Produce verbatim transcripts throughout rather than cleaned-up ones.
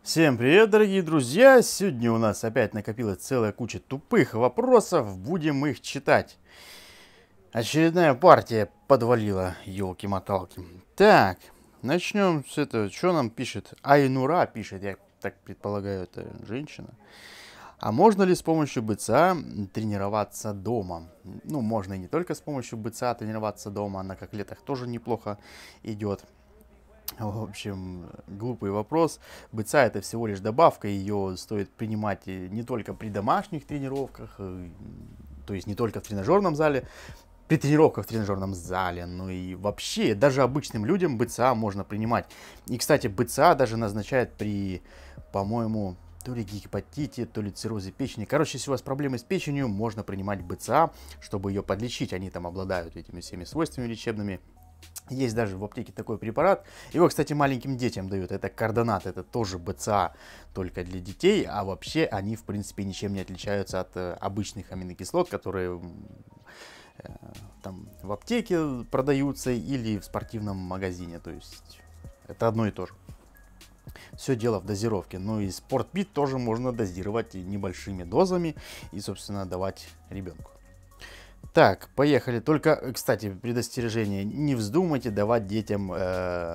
Всем привет, дорогие друзья! Сегодня у нас опять накопилась целая куча тупых вопросов, будем их читать. Очередная партия подвалила, елки-моталки. Так, начнем с этого. Что нам пишет? Айнура пишет, я так предполагаю, это женщина. А можно ли с помощью БЦА тренироваться дома? Ну, можно и не только с помощью БЦА тренироваться дома, на коклетах тоже неплохо идет. В общем, глупый вопрос. БЦА это всего лишь добавка, ее стоит принимать не только при домашних тренировках, то есть не только в тренажерном зале, при тренировках в тренажерном зале, но и вообще, даже обычным людям БЦА можно принимать. И, кстати, БЦА даже назначают при, по-моему, то ли гепатите, то ли циррозе печени. Короче, если у вас проблемы с печенью, можно принимать БЦА, чтобы ее подлечить. Они там обладают этими всеми свойствами лечебными. Есть даже в аптеке такой препарат. Его, кстати, маленьким детям дают. Это кардонат, это тоже БЦА, только для детей. А вообще они, в принципе, ничем не отличаются от э, обычных аминокислот, которые э, там в аптеке продаются или в спортивном магазине. То есть это одно и то же. Все дело в дозировке. Ну и спортбит тоже можно дозировать небольшими дозами и, собственно, давать ребенку. Так, поехали. Только, кстати, предостережение. Не вздумайте давать детям э,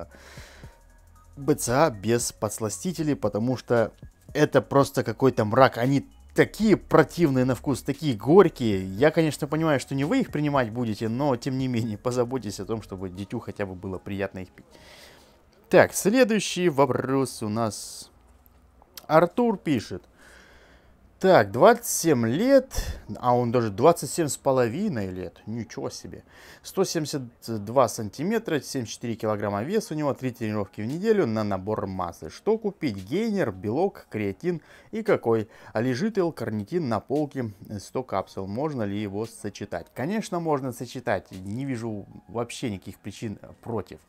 БЦА без подсластителей, потому что это просто какой-то мрак. Они такие противные на вкус, такие горькие. Я, конечно, понимаю, что не вы их принимать будете, но, тем не менее, позаботьтесь о том, чтобы дитю хотя бы было приятно их пить. Так, следующий вопрос у нас. Артур пишет. Так, двадцать семь лет, а он даже двадцать семь с половиной лет, ничего себе. сто семьдесят два сантиметра, семьдесят четыре килограмма вес у него, три тренировки в неделю на набор массы. Что купить? Гейнер, белок, креатин и какой? А лежит L-карнитин на полке сто капсул, можно ли его сочетать? Конечно, можно сочетать, не вижу вообще никаких причин против.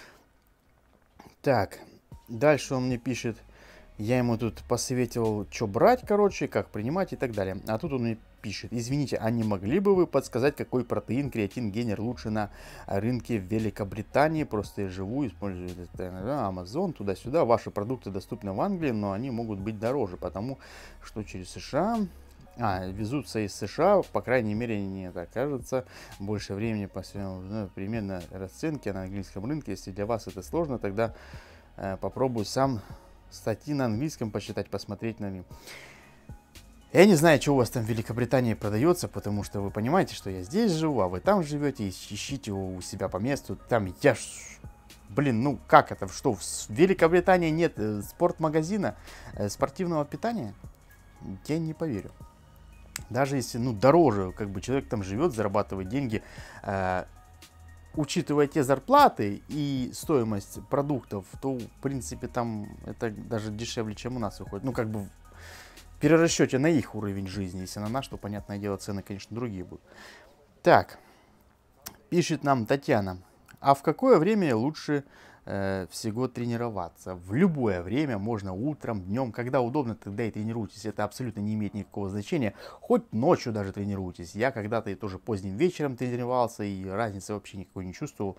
Так, дальше он мне пишет. Я ему тут посоветовал, что брать, короче, как принимать и так далее. А тут он мне пишет. Извините, а не могли бы вы подсказать, какой протеин, креатин, гейнер лучше на рынке в Великобритании? Просто я живу, использую Amazon, туда-сюда. Ваши продукты доступны в Англии, но они могут быть дороже, потому что через США... А, везутся из США, по крайней мере, мне так кажется. Больше времени посвящено примерно расценке на английском рынке. Если для вас это сложно, тогда э, попробую сам... статьи на английском почитать, посмотреть на них. Я не знаю, что у вас там в Великобритании продается, потому что вы понимаете, что я здесь живу, а вы там живете, ищите у себя по месту. Там я ж... Блин, ну как это? Что, в Великобритании нет спортмагазина, спортивного питания? Я не поверю. Даже если, ну, дороже, как бы человек там живет, зарабатывает деньги, э, учитывая те зарплаты и стоимость продуктов, то, в принципе, там это даже дешевле, чем у нас выходит. Ну, как бы в перерасчете на их уровень жизни. Если на наш, то, понятное дело, цены, конечно, другие будут. Так, пишет нам Татьяна. А в какое время лучше э, всего тренироваться? В любое время, можно утром, днем, когда удобно, тогда и тренируйтесь. Это абсолютно не имеет никакого значения. Хоть ночью даже тренируйтесь. Я когда-то и тоже поздним вечером тренировался, и разницы вообще никакой не чувствовал.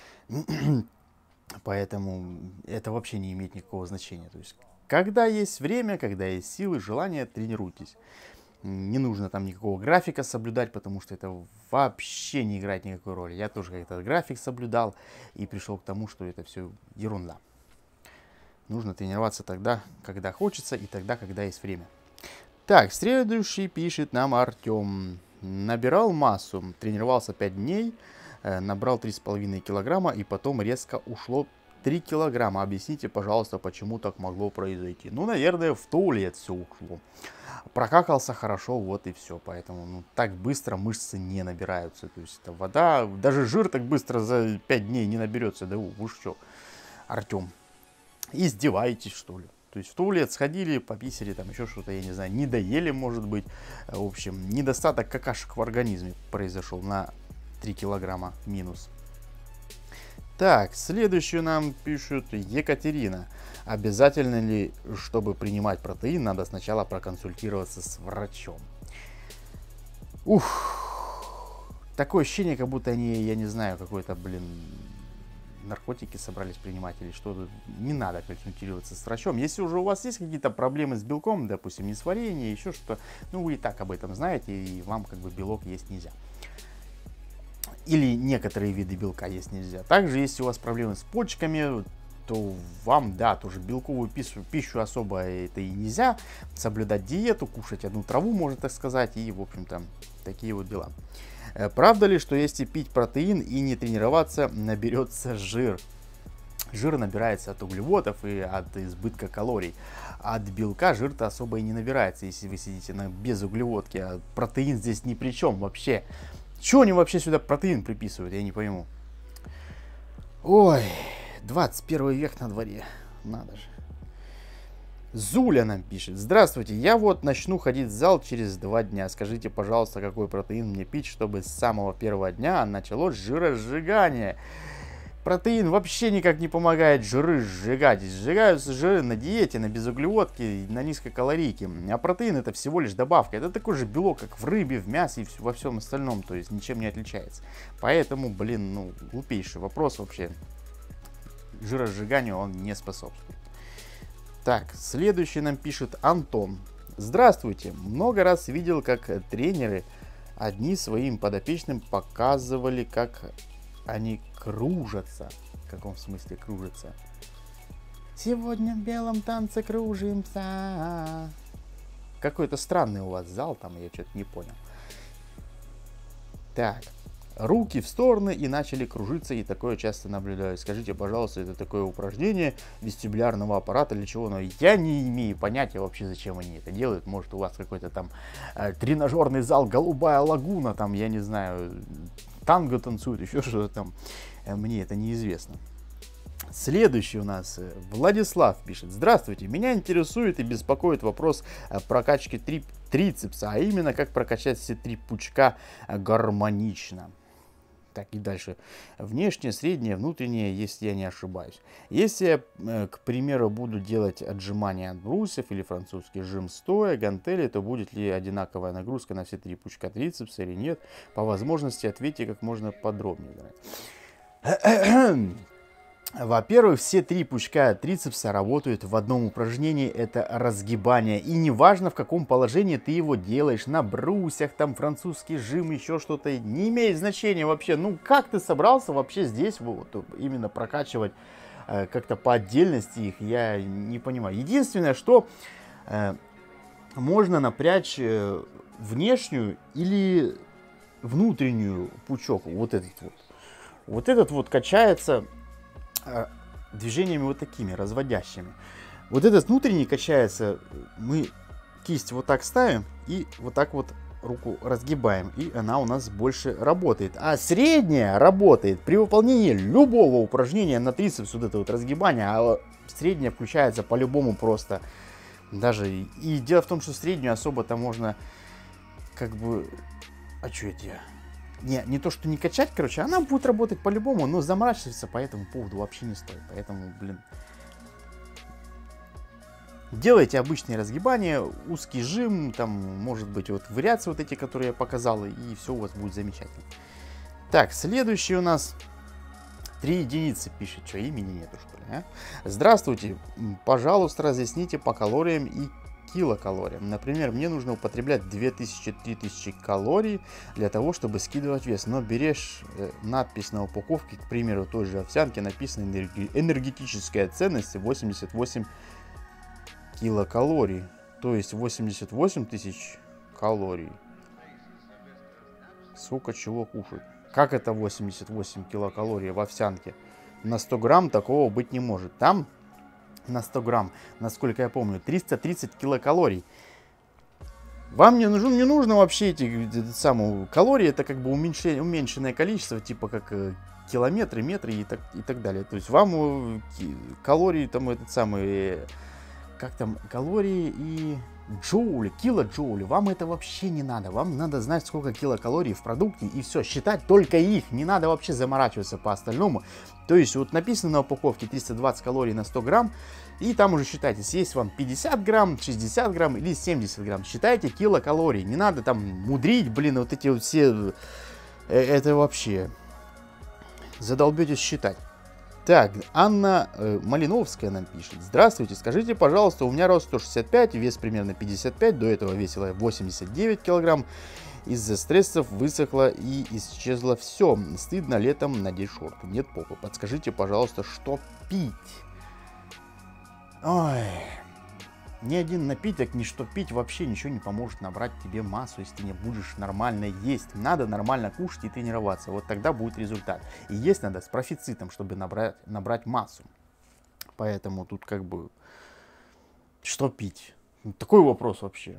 Поэтому это вообще не имеет никакого значения. То есть, когда есть время, когда есть силы, желание, тренируйтесь. Не нужно там никакого графика соблюдать, потому что это вообще не играет никакой роли. Я тоже как-то график соблюдал и пришел к тому, что это все ерунда. Нужно тренироваться тогда, когда хочется, и тогда, когда есть время. Так, следующий пишет нам Артем. Набирал массу, тренировался пять дней, набрал три с половиной килограмма, и потом резко ушло три килограмма. Объясните, пожалуйста, почему так могло произойти. Ну, наверное, в туалет все ушло. Прокакался хорошо, вот и все. Поэтому ну, так быстро мышцы не набираются. То есть это вода, даже жир так быстро за пять дней не наберется. Да вы что, Артем, издеваетесь, что ли? То есть в туалет сходили, пописали, там еще что-то, я не знаю, не доели, может быть. В общем, недостаток какашек в организме произошел на три килограмма минус. Так, следующую нам пишут Екатерина. Обязательно ли, чтобы принимать протеин, надо сначала проконсультироваться с врачом? Ух, такое ощущение, как будто они, я не знаю, какой-то, блин, наркотики собрались принимать или что-то. Не надо консультироваться с врачом. Если уже у вас есть какие-то проблемы с белком, допустим, несварение, еще что-то, ну вы и так об этом знаете, и вам как бы белок есть нельзя. Или некоторые виды белка есть нельзя. Также, если у вас проблемы с почками, то вам, да, тоже белковую пищу, пищу особо это и нельзя. Соблюдать диету, кушать одну траву, можно так сказать, и, в общем-то, такие вот дела. Правда ли, что если пить протеин и не тренироваться, наберется жир? Жир набирается от углеводов и от избытка калорий. От белка жир-то особо и не набирается, если вы сидите на безуглеводке. А протеин здесь ни при чем вообще. Чего они вообще сюда протеин приписывают, я не пойму. Ой, двадцать первый век на дворе. Надо же. Зуля нам пишет. Здравствуйте, я вот начну ходить в зал через два дня. Скажите, пожалуйста, какой протеин мне пить, чтобы с самого первого дня началось жиросжигание? Протеин вообще никак не помогает жиры сжигать. Сжигаются жиры на диете, на безуглеводке, на низкокалорийке. А протеин это всего лишь добавка. Это такой же белок, как в рыбе, в мясе и во всем остальном. То есть ничем не отличается. Поэтому, блин, ну, глупейший вопрос вообще. Жиросжиганию он не способствует. Так, следующий нам пишет Антон. Здравствуйте. Много раз видел, как тренеры одни своим подопечным показывали, как они кружатся. В каком смысле кружатся? Сегодня в белом танце кружимся. Какой-то странный у вас зал там, я что-то не понял. Так. Руки в стороны и начали кружиться, и такое часто наблюдаю. Скажите, пожалуйста, это такое упражнение вестибулярного аппарата или чего? Но я не имею понятия вообще, зачем они это делают. Может, у вас какой-то там э, тренажерный зал, голубая лагуна, там, я не знаю, танго танцует, еще что-то там. Э, мне это неизвестно. Следующий у нас Владислав пишет. Здравствуйте, меня интересует и беспокоит вопрос прокачки три, трицепса, а именно как прокачать все три пучка гармонично. Так, и дальше. Внешнее, среднее, внутреннее, если я не ошибаюсь. Если я, к примеру, буду делать отжимания от брусьев или французский жим стоя, гантели, то будет ли одинаковая нагрузка на все три пучка трицепса или нет? По возможности ответьте как можно подробнее. Во-первых, все три пучка трицепса работают в одном упражнении, это разгибание. И неважно, в каком положении ты его делаешь, на брусьях, там французский жим, еще что-то, не имеет значения вообще. Ну, как ты собрался вообще здесь вот, именно прокачивать э, как-то по отдельности их, я не понимаю. Единственное, что э, можно напрячь э, внешнюю или внутреннюю пучок, вот этот вот. Вот этот вот качается движениями вот такими, разводящими. Вот этот внутренний качается, мы кисть вот так ставим и вот так вот руку разгибаем, и она у нас больше работает. А средняя работает при выполнении любого упражнения на трицепс, вот это вот разгибание, а средняя включается по-любому просто. Даже, и дело в том, что среднюю особо-то можно как бы, а что это я? Не, не то, что не качать, короче, она будет работать по-любому, но заморачиваться по этому поводу вообще не стоит. Поэтому, блин, делайте обычные разгибания, узкий жим, там, может быть, вот вариации вот эти, которые я показал, и все у вас будет замечательно. Так, следующий у нас три единицы пишет, что имени нету, что ли, а? Здравствуйте, пожалуйста, разъясните по калориям и килокалориям. Например, мне нужно употреблять две тысячи — три тысячи калорий для того, чтобы скидывать вес. Но берешь э, надпись на упаковке, к примеру, той же овсянки, написано энерги энергетическая ценность восемьдесят восемь килокалорий. То есть восемьдесят восемь тысяч калорий. Сколько чего кушать? Как это восемьдесят восемь килокалорий в овсянке? На сто грамм такого быть не может. Там на сто грамм, насколько я помню, триста тридцать килокалорий. Вам не нужно, не нужно вообще эти самые калории, это как бы уменьшение, уменьшенное количество, типа как километры, метры и так, и так далее. То есть вам калории, там этот самый, как там, калории и джоули, килоджоули, вам это вообще не надо. Вам надо знать, сколько килокалорий в продукте, и все, считать только их. Не надо вообще заморачиваться по остальному. То есть вот написано на упаковке триста двадцать калорий на сто грамм, и там уже считайте, съесть вам пятьдесят грамм, шестьдесят грамм или семьдесят грамм. Считайте килокалорий. Не надо там мудрить, блин, вот эти вот все, это вообще задолбетесь считать. Так, Анна э, Малиновская нам пишет. Здравствуйте, скажите, пожалуйста, у меня рост сто шестьдесят пять, вес примерно пятьдесят пять, до этого весила восемьдесят девять килограмм. Из-за стрессов высохло и исчезло все. Стыдно летом надеть шорты. Нет попы. Подскажите, пожалуйста, что пить? Ой. Ни один напиток, ни что пить вообще ничего не поможет набрать тебе массу, если ты не будешь нормально есть. Надо нормально кушать и тренироваться. Вот тогда будет результат. И есть надо с профицитом, чтобы набрать, набрать массу. Поэтому тут как бы... Что пить? Такой вопрос вообще.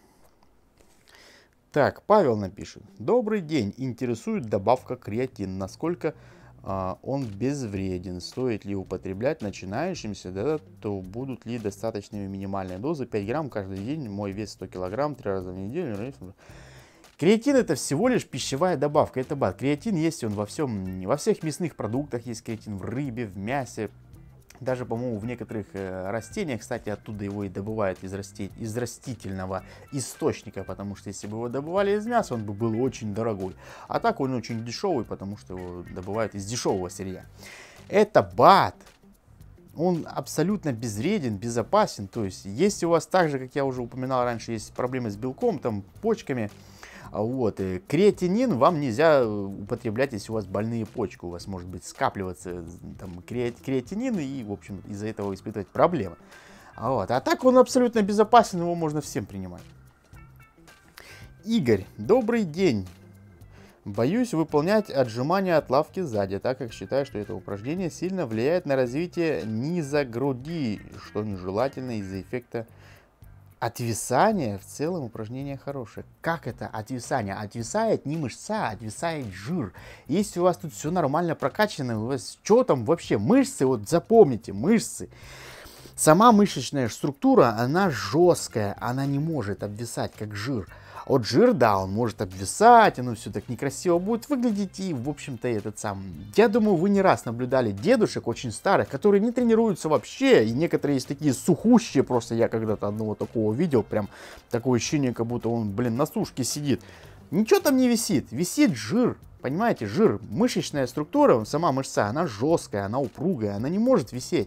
Так, Павел напишет. Добрый день. Интересует добавка креатин. Насколько а, он безвреден? Стоит ли употреблять начинающимся? Да, то будут ли достаточные минимальные дозы? пять грамм каждый день. Мой вес сто килограмм. три раза в неделю. Креатин это всего лишь пищевая добавка. Это БАД. Креатин есть он во всем, во всех мясных продуктах. Есть креатин в рыбе, в мясе. Даже, по-моему, в некоторых э, растениях, кстати, оттуда его и добывают из, расти... из растительного источника, потому что если бы его добывали из мяса, он бы был очень дорогой. А так он очень дешевый, потому что его добывают из дешевого сырья. Это БАД. Он абсолютно безвреден, безопасен. То есть, если у вас так же, как я уже упоминал раньше, есть проблемы с белком, там, почками, вот, креатинин вам нельзя употреблять, если у вас больные почки. У вас может быть скапливаться там, креатинин и, в общем, из-за этого испытывать проблемы. Вот. А так он абсолютно безопасен, его можно всем принимать. Игорь, добрый день. Боюсь выполнять отжимания от лавки сзади, так как считаю, что это упражнение сильно влияет на развитие низа груди, что нежелательно из-за эффекта отвисания. В целом упражнение хорошее. Как это отвисание? Отвисает не мышца, отвисает жир. Если у вас тут все нормально прокачано, у вас что там вообще? Мышцы, вот запомните, мышцы. Сама мышечная структура, она жесткая, она не может обвисать, как жир. Вот жир, да, он может обвисать, оно все так некрасиво будет выглядеть, и, в общем-то, этот сам... Я думаю, вы не раз наблюдали дедушек очень старых, которые не тренируются вообще, и некоторые есть такие сухущие, просто я когда-то одного такого видел, прям такое ощущение, как будто он, блин, на сушке сидит. Ничего там не висит, висит жир, понимаете, жир, мышечная структура, сама мышца, она жесткая, она упругая, она не может висеть.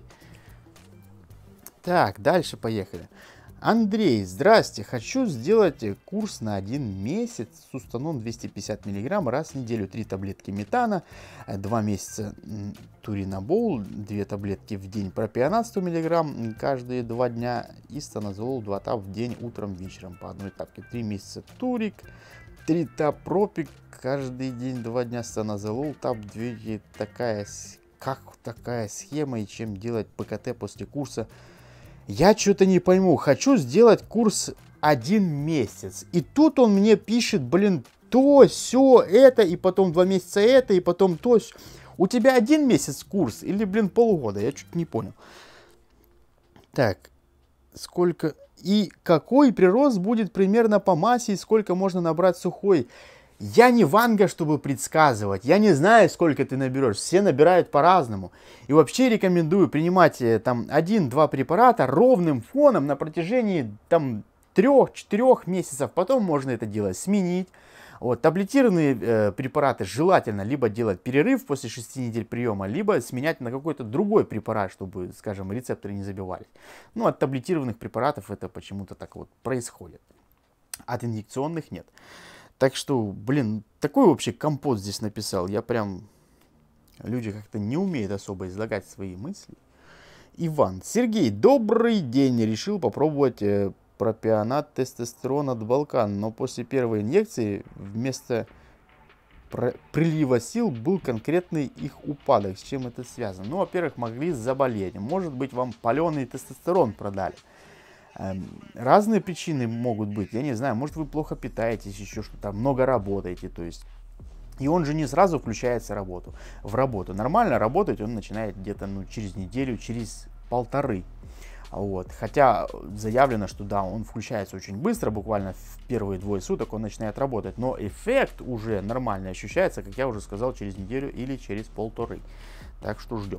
Так, дальше поехали. Андрей, здрасте, хочу сделать курс на один месяц с устаном двести пятьдесят миллиграмм раз в неделю, три таблетки метана, два месяца туринабол, две таблетки в день пропионат сто миллиграмм каждые два дня и станозолол два тап в день утром вечером по одной тапке, три месяца турик, три тап пропик каждый день два дня станозолол тап две, такая, как такая схема и чем делать ПКТ после курса. Я что-то не пойму, хочу сделать курс один месяц. И тут он мне пишет, блин, то, все, это, и потом два месяца это, и потом то. Сё. У тебя один месяц курс или, блин, полгода? Я что-то не понял. Так, сколько... И какой прирост будет примерно по массе, и сколько можно набрать сухой? Я не Ванга, чтобы предсказывать. Я не знаю, сколько ты наберешь. Все набирают по-разному. И вообще рекомендую принимать там один-два препарата ровным фоном на протяжении там трех-четырех месяцев. Потом можно это дело сменить. Вот, таблетированные э, препараты желательно либо делать перерыв после шести недель приема, либо сменять на какой-то другой препарат, чтобы, скажем, рецепторы не забивались. Ну, от таблетированных препаратов это почему-то так вот происходит. От инъекционных нет. Так что, блин, такой вообще компот здесь написал. Я прям... Люди как-то не умеют особо излагать свои мысли. Иван. Сергей, добрый день. Решил попробовать э, пропионат тестостерона от Балкан. Но после первой инъекции вместо прилива сил был конкретный их упадок. С чем это связано? Ну, во-первых, могли заболеть. Может быть, вам паленый тестостерон продали. Разные причины могут быть, я не знаю, может вы плохо питаетесь, еще что-то, много работаете, то есть, и он же не сразу включается в работу, в работу. Нормально работать он начинает где-то ну, через неделю, через полторы, вот, хотя заявлено, что да, он включается очень быстро, буквально в первые двое суток он начинает работать, но эффект уже нормально ощущается, как я уже сказал, через неделю или через полторы, так что ждем.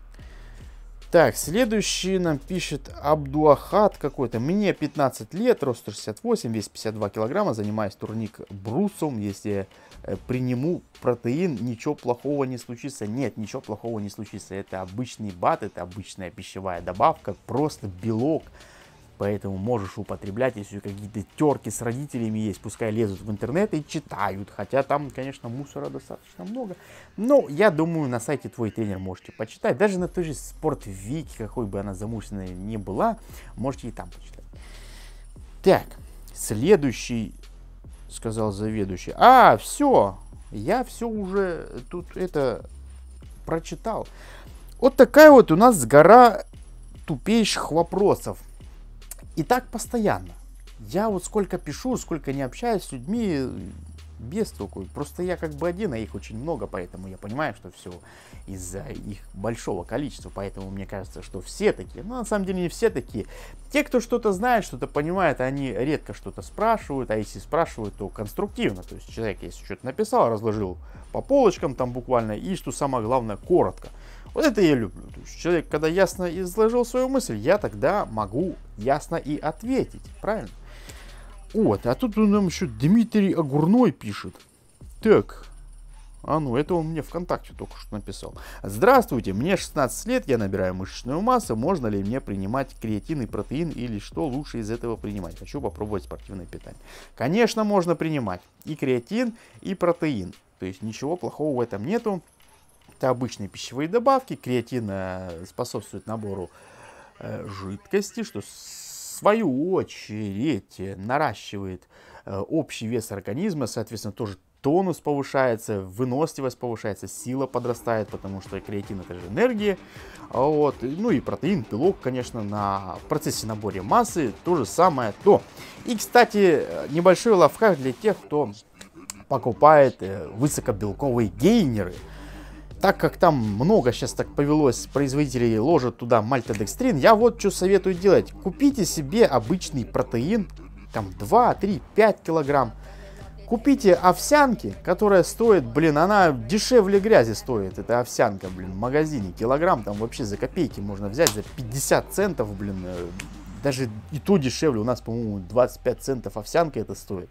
Так, следующий нам пишет Абдуахат какой-то. Мне пятнадцать лет, рост сто шестьдесят восемь, вес пятьдесят два килограмма, занимаюсь турник брусом. Если приниму протеин, ничего плохого не случится. Нет, ничего плохого не случится. Это обычный бат, это обычная пищевая добавка, просто белок. Поэтому можешь употреблять, если какие-то терки с родителями есть, пускай лезут в интернет и читают. Хотя там, конечно, мусора достаточно много. Но я думаю, на сайте Твой Тренер можете почитать. Даже на той же Спортвике, какой бы она замусоренной ни была, можете и там почитать. Так, следующий, сказал заведующий. А, все, я все уже тут это прочитал. Вот такая вот у нас гора тупейших вопросов. И так постоянно. Я вот сколько пишу, сколько не общаюсь с людьми, без толку. Просто я как бы один, а их очень много, поэтому я понимаю, что все из-за их большого количества. Поэтому мне кажется, что все такие. Но на самом деле не все такие. Те, кто что-то знает, что-то понимает, они редко что-то спрашивают. А если спрашивают, то конструктивно. То есть человек, если что-то написал, разложил по полочкам там буквально. И что самое главное, коротко. Вот это я люблю. То есть человек, когда ясно изложил свою мысль, я тогда могу ясно и ответить. Правильно? Вот, а тут он нам еще Дмитрий Огурной пишет. Так, а ну, это он мне ВКонтакте только что написал. Здравствуйте, мне шестнадцать лет, я набираю мышечную массу. Можно ли мне принимать креатин и протеин, или что лучше из этого принимать? Хочу попробовать спортивное питание. Конечно, можно принимать и креатин, и протеин. То есть ничего плохого в этом нету. Это обычные пищевые добавки. Креатин способствует набору э, жидкости, что в свою очередь наращивает э, общий вес организма. Соответственно, тоже тонус повышается, выносливость повышается, сила подрастает, потому что креатин — это же энергия. Вот. Ну и протеин, белок, конечно, на в процессе набора массы то же самое то. И, кстати, небольшой лайфхак для тех, кто покупает э, высокобелковые гейнеры. Так как там много сейчас так повелось, производителей ложат туда мальтодекстрин, я вот что советую делать. Купите себе обычный протеин, там два, три, пять килограмм. Купите овсянки, которая стоит, блин, она дешевле грязи стоит. Это овсянка, блин, в магазине. Килограмм там вообще за копейки можно взять, за пятьдесят центов, блин. Даже и то дешевле. У нас, по-моему, двадцать пять центов овсянка это стоит.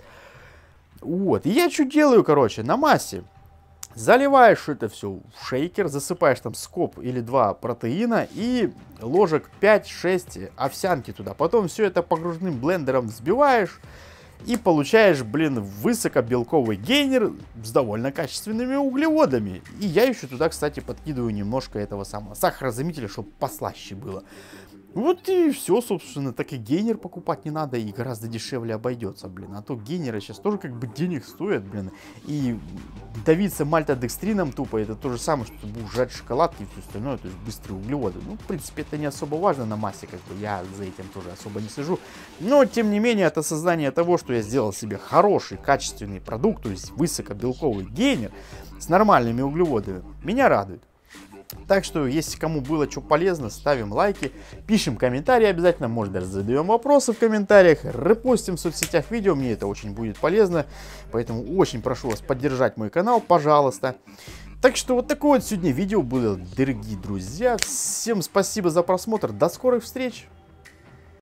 Вот. И я что делаю, короче, на массе. Заливаешь это все в шейкер, засыпаешь там скоп или два протеина и ложек пять-шесть овсянки туда. Потом все это погружным блендером взбиваешь и получаешь, блин, высокобелковый гейнер с довольно качественными углеводами. И я еще туда, кстати, подкидываю немножко этого самого сахарозаменителя, чтобы послаще было. Вот и все, собственно, так и гейнер покупать не надо, и гораздо дешевле обойдется, блин. А то гейнеры сейчас тоже как бы денег стоят, блин. И давиться мальтодекстрином тупо, это то же самое, что ты будешь жрать шоколадки и все остальное, то есть быстрые углеводы. Ну, в принципе, это не особо важно на массе, как бы я за этим тоже особо не слежу. Но, тем не менее, от осознания того, что я сделал себе хороший, качественный продукт, то есть высокобелковый гейнер с нормальными углеводами, меня радует. Так что, если кому было что полезно, ставим лайки, пишем комментарии обязательно, может даже задаем вопросы в комментариях, репостим в соцсетях видео, мне это очень будет полезно, поэтому очень прошу вас поддержать мой канал, пожалуйста. Так что вот такое вот сегодня видео было, дорогие друзья, всем спасибо за просмотр, до скорых встреч!